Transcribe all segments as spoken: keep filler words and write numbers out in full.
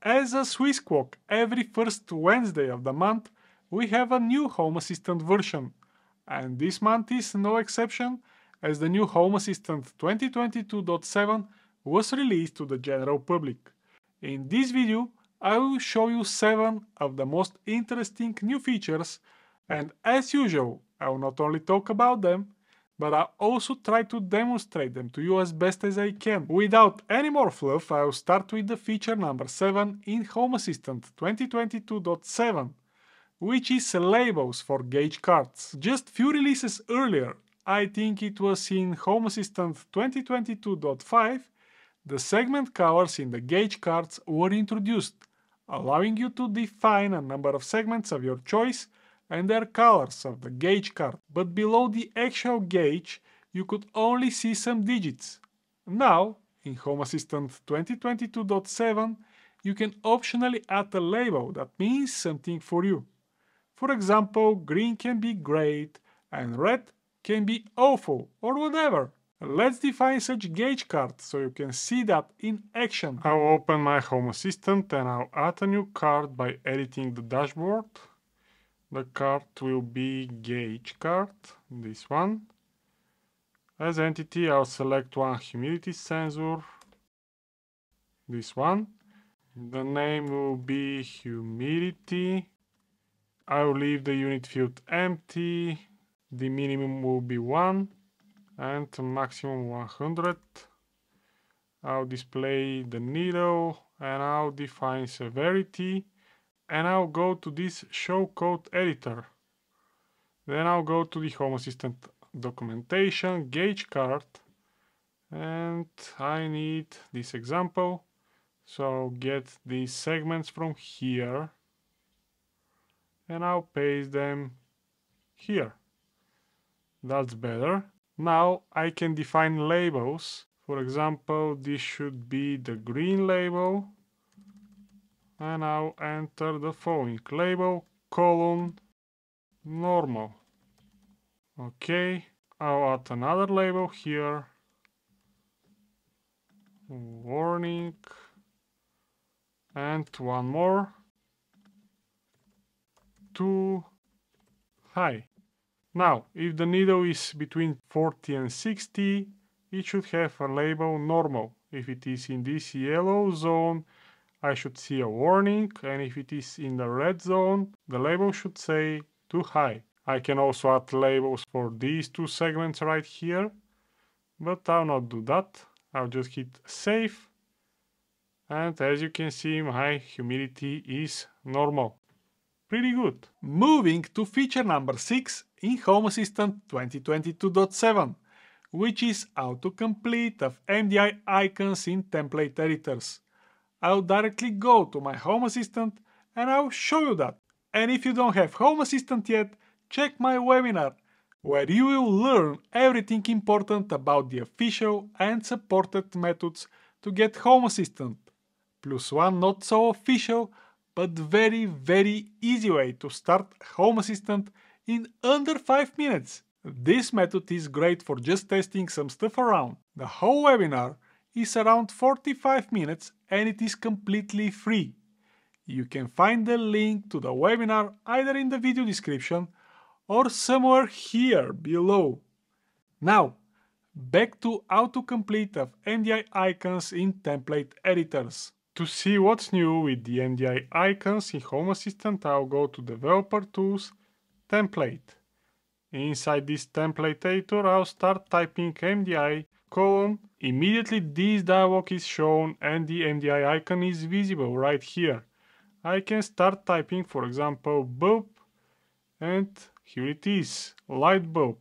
as a Swiss clock every first Wednesday of the month, we have a new Home Assistant version. And this month is no exception, as the new Home Assistant twenty twenty-two point seven was released to the general public. In this video, I will show you seven of the most interesting new features, and as usual, I will not only talk about them, but I'll also try to demonstrate them to you as best as I can. Without any more fluff, I'll start with the feature number seven in Home Assistant twenty twenty-two point seven, which is labels for gauge cards. Just few releases earlier, I think it was in Home Assistant twenty twenty-two point five, the segment colors in the gauge cards were introduced, allowing you to define a number of segments of your choice and their colors of the gauge card, but below the actual gauge you could only see some digits. Now, in Home Assistant twenty twenty-two point seven, you can optionally add a label that means something for you. For example, green can be great and red can be awful or whatever. Let's define such gauge card so you can see that in action. I'll open my Home Assistant and I'll add a new card by editing the dashboard. The card will be gauge card, this one. As entity, I'll select one humidity sensor, this one. The name will be humidity. I'll leave the unit field empty. The minimum will be one and maximum one hundred. I'll display the needle and I'll define severity. And I'll go to this show code editor. Then I'll go to the Home Assistant documentation, gauge card, and I need this example. So I'll get these segments from here and I'll paste them here. That's better. Now I can define labels. For example, this should be the green label. And I'll enter the following label, colon, normal. Okay, I'll add another label here, warning, and one more, too high. Now, if the needle is between forty and sixty, it should have a label normal. If it is in this yellow zone, I should see a warning, and if it is in the red zone, the label should say too high. I can also add labels for these two segments right here, but I'll not do that. I'll just hit save, and as you can see, my humidity is normal. Pretty good. Moving to feature number six in Home Assistant twenty twenty-two point seven, which is Auto-complete of M D I icons in template editors. I'll directly go to my Home Assistant and I'll show you that. And if you don't have Home Assistant yet, check my webinar, where you will learn everything important about the official and supported methods to get Home Assistant, plus one not so official but very very easy way to start Home Assistant in under five minutes. This method is great for just testing some stuff around. The whole webinar is around forty-five minutes and it is completely free. You can find the link to the webinar either in the video description or somewhere here below. Now, back to Auto-complete of M D I icons in template editors. To see what's new with the M D I icons in Home Assistant, I'll go to Developer Tools, Template. Inside this template editor, I'll start typing M D I colon. Immediately this dialog is shown and the M D I icon is visible right here. I can start typing, for example, bulb, and here it is, light bulb,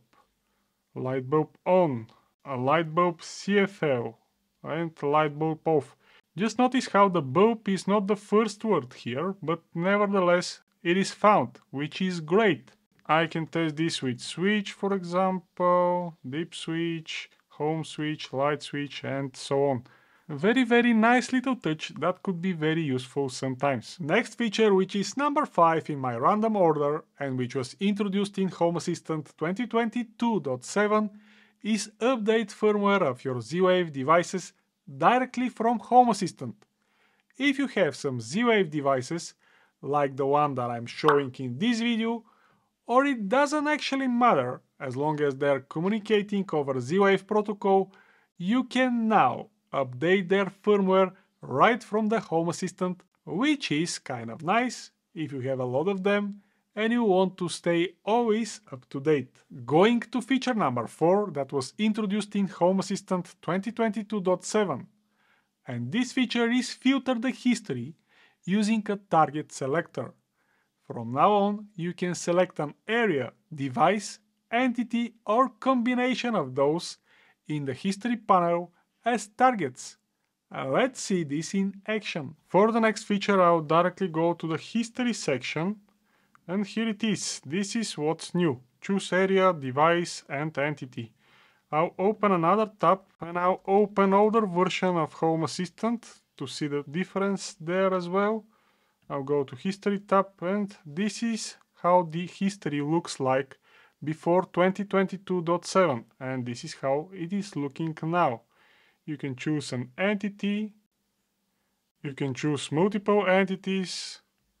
light bulb on, a light bulb C F L, and light bulb off. Just notice how the bulb is not the first word here, but nevertheless it is found, which is great. I can test this with switch, for example, deep switch, home switch, light switch, and so on. Very very nice little touch that could be very useful sometimes. Next feature, which is number five in my random order and which was introduced in Home Assistant twenty twenty-two point seven, is update firmware of your Z-Wave devices directly from Home Assistant. if you have some Z-Wave devices, like the one that I'm showing in this video, or it doesn't actually matter, as long as they're communicating over Z-Wave protocol, you can now update their firmware right from the Home Assistant, which is kind of nice if you have a lot of them and you want to stay always up to date. Going to feature number four that was introduced in Home Assistant twenty twenty-two point seven. And this feature is filter the history using a target selector. From now on, you can select an area, device, entity or combination of those in the history panel as targets. Uh, let's see this in action. For the next feature, I'll directly go to the history section, and here it is. This is what's new. Choose area, device and entity. I'll open another tab and I'll open older version of Home Assistant to see the difference there as well. I'll go to history tab, and this is how the history looks like before twenty twenty-two point seven, and this is how it is looking now. You can choose an entity, you can choose multiple entities,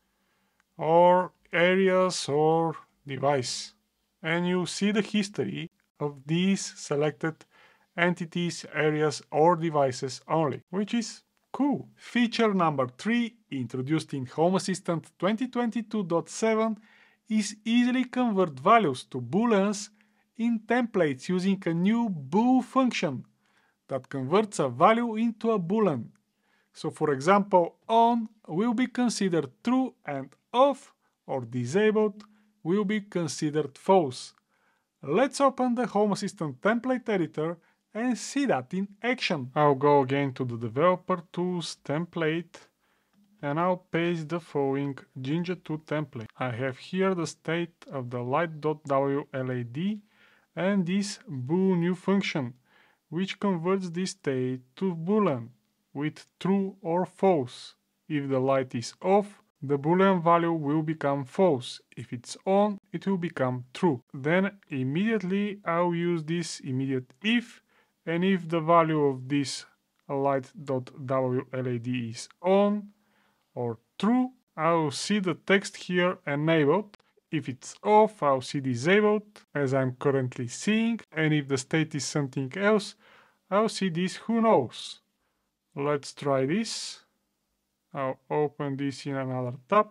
or areas or device, and you see the history of these selected entities, areas or devices only, which is cool. Feature number three, introduced in Home Assistant twenty twenty-two point seven, is easily convert values to booleans in templates using a new bool function that converts a value into a boolean. So for example, on will be considered true and off or disabled will be considered false. Let's open the Home Assistant template editor and see that in action. I'll go again to the developer tools template and I'll paste the following Ginger two template. I have here the state of the light.w L A D and this bool new function, which converts this state to boolean with true or false. If the light is off, the boolean value will become false. If it's on, it will become true. Then immediately I'll use this immediate if, and if the value of this light.w L A D is on or true, I'll see the text here enabled. If it's off, I'll see disabled, as I'm currently seeing, and if the state is something else, I'll see this who knows. Let's try this. I'll open this in another tab.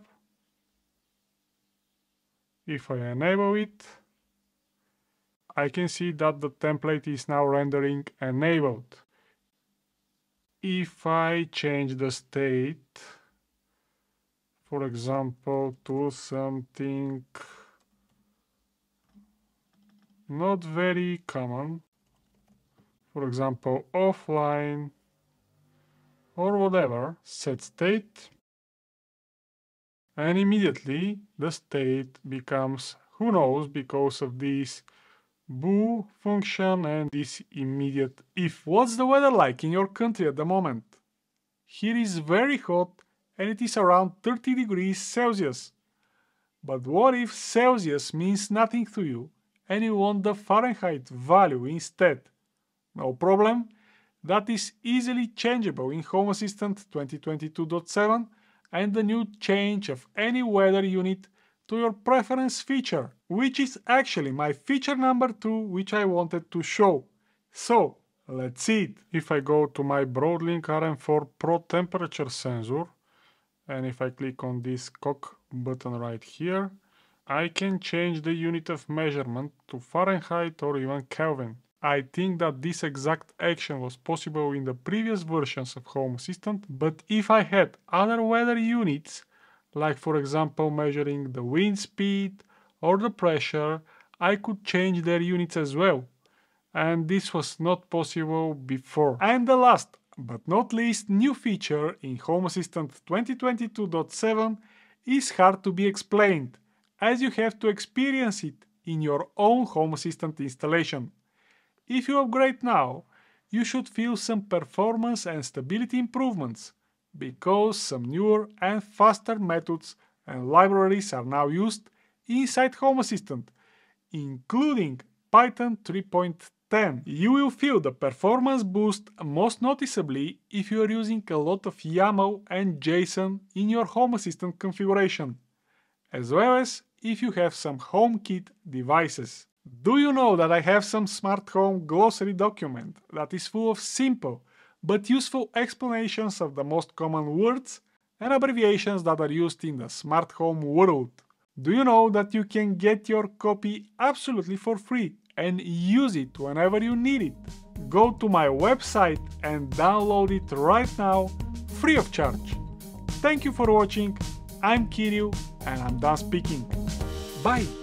If I enable it, I can see that the template is now rendering enabled. If I change the state, for example, to something not very common, for example, offline or whatever, set state, and immediately the state becomes who knows because of this bool function and this immediate if. What's the weather like in your country at the moment? Here is very hot and it is around thirty degrees Celsius. But what if Celsius means nothing to you and you want the Fahrenheit value instead? No problem. That is easily changeable in Home Assistant twenty twenty-two point seven and the new change of any weather unit to your preference feature, which is actually my feature number two, which I wanted to show. So, let's see it. If I go to my Broadlink R M four Pro temperature sensor, and if I click on this cock button right here, I can change the unit of measurement to Fahrenheit or even Kelvin. I think that this exact action was possible in the previous versions of Home Assistant, but if I had other weather units, like for example measuring the wind speed or the pressure, I could change their units as well. And this was not possible before. And the last but not least new feature in Home Assistant twenty twenty-two point seven is hard to be explained, as you have to experience it in your own Home Assistant installation. If you upgrade now, you should feel some performance and stability improvements, because some newer and faster methods and libraries are now used inside Home Assistant, including Python three point ten. You will feel the performance boost most noticeably if you are using a lot of YAML and JSON in your Home Assistant configuration, as well as if you have some HomeKit devices. Do you know that I have some smart home glossary document that is full of simple but useful explanations of the most common words and abbreviations that are used in the smart home world? Do you know that you can get your copy absolutely for free and use it whenever you need it? Go to my website and download it right now, free of charge. Thank you for watching. I'm Kirill and I'm done speaking. Bye!